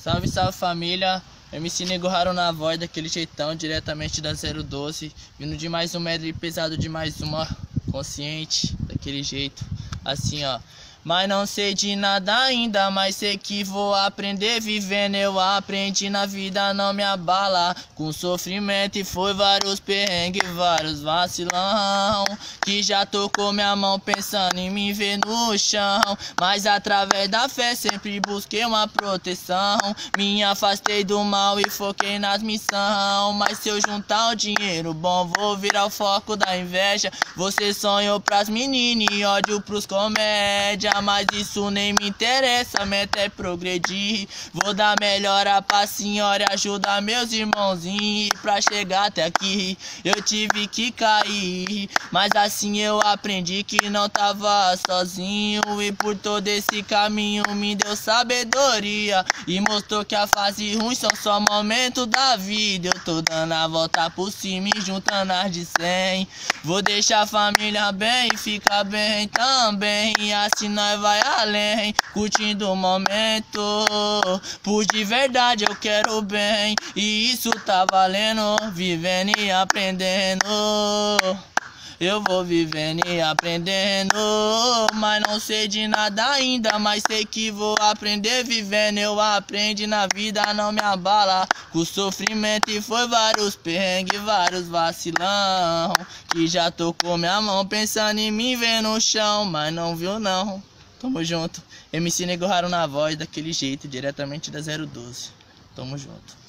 Salve, salve família, MC Nego Raro na voz, daquele jeitão, diretamente da 012. Vindo de mais um medley pesado, de mais uma consciente, daquele jeito, assim ó. Mas não sei de nada ainda, mas sei que vou aprender vivendo. Eu aprendi na vida, não me abala com sofrimento, e foi vários perrengues, vários vacilão, que já tocou minha mão pensando em me ver no chão. Mas através da fé sempre busquei uma proteção, me afastei do mal e foquei nas missão. Mas se eu juntar o dinheiro bom, vou virar o foco da inveja. Você sonhou pras meninas e ódio pros comédia, mas isso nem me interessa, a meta é progredir. Vou dar melhora pra senhora e ajudar meus irmãozinhos. Pra chegar até aqui eu tive que cair, mas assim eu aprendi que não tava sozinho. E por todo esse caminho me deu sabedoria e mostrou que a fase ruim são só momentos da vida. Eu tô dando a volta por cima e juntando as de 100. Vou deixar a família bem e ficar bem também, e assim nós vai além, curtindo o momento. Por de verdade eu quero bem, e isso tá valendo. Vivendo e aprendendo, eu vou vivendo e aprendendo. Mas não sei de nada ainda, mas sei que vou aprender vivendo. Eu aprendi na vida, não me abala com sofrimento, e foi vários perrengues, vários vacilão, que já tocou minha mão pensando em me ver no chão, mas não viu não. Tamo junto, MC Nego Raro na voz, daquele jeito, diretamente da 012. Tamo junto.